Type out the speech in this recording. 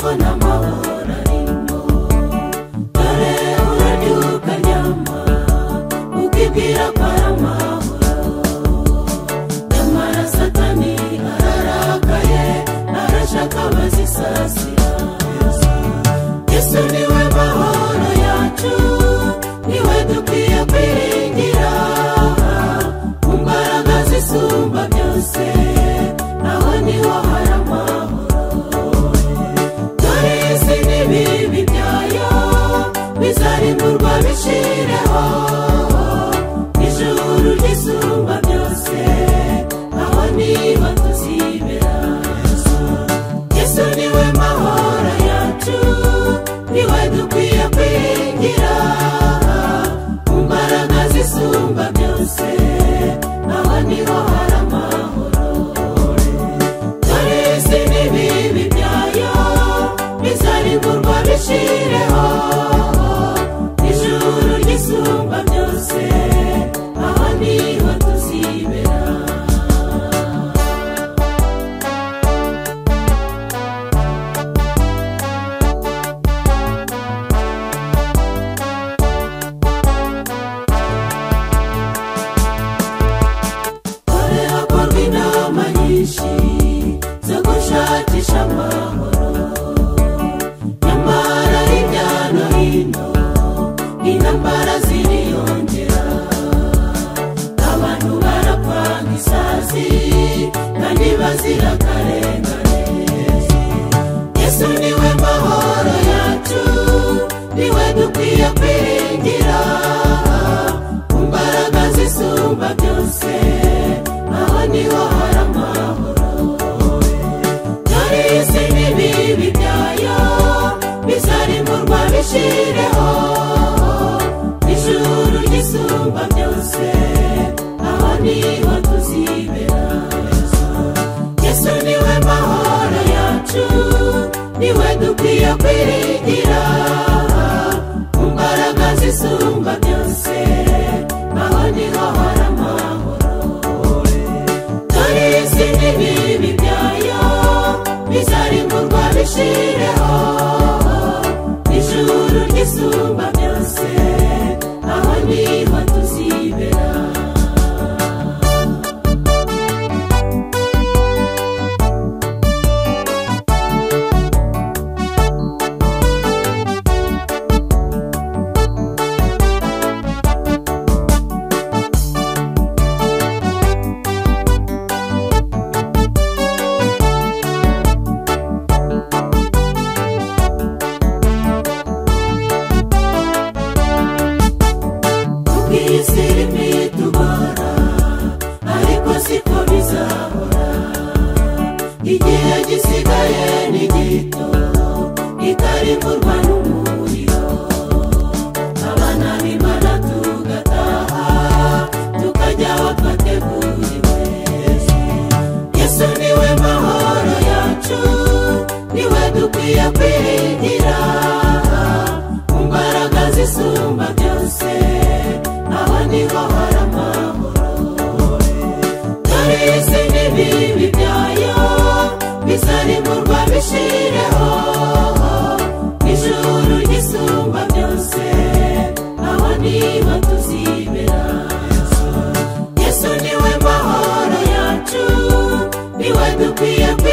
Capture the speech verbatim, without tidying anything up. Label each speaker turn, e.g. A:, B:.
A: ko n'amahoro arimo. Dore urabyuka nyama ukibwira ko ari amahoro, nyamara Satani ararakaye arashaka abazisasira. Yesu niwe mahoro yacu, niwe dukwiye kwiringira, mu mbaraga zisumba byose naho niho hari amahoro. Dore isi n'ibibi byayo bizarimburwa bishireho, ijuru ryisumba byose naho niho tuzibera. Yesu niwe mahoro yacu, niwe dukwiye kwiringira, mu mbaraga zisumba byose naho niho hari amahoro. Dore isi n'ibibi byayo bizarimburwa bishireho, ijuru ryisumba byose naho niho tuzibera. Zo gushakisha amahoro, nyamara hirya no hino intambara ziriyongera, abantu barapfa nk'isazi kandi bazira akarengane. Yesu niwe mahoro yacu, niwe dukwiye kwiringira, mu mbaraga zisumba byose naho niho hari amahoro. Dore isi n'ibibi byayo bizarimburwa bishireho, ijuru ryisumba byose naho niho tuzibera. Yesu niwe mahoro yacu, niwe dukwiye kwiringira, mu mbaraga zisumba byose naho niho hari amahoro. Dore isi n'ibibi byayo bizarimburwa bishireho, ijuru ryisumba byose naho niho tuzibera. Isi irimo itugora, ariko siko bizahora. Igihe gisigaye ni gito, ikarimburwa n'umuriro. Abana b'Imana tugataha, tukajya aho twateguriwe. Yesu niwe mahoro yacu, niwe dukwiye kwiringira, mu mbaraga zisumba byose naho niho hari amahoro. Dore isi n'ibibi byayo bizarimburwa bishireho, ijuru ryisumba byose naho niho tuzibera. Yesu niwe mahoro yacu, niwe dukwiye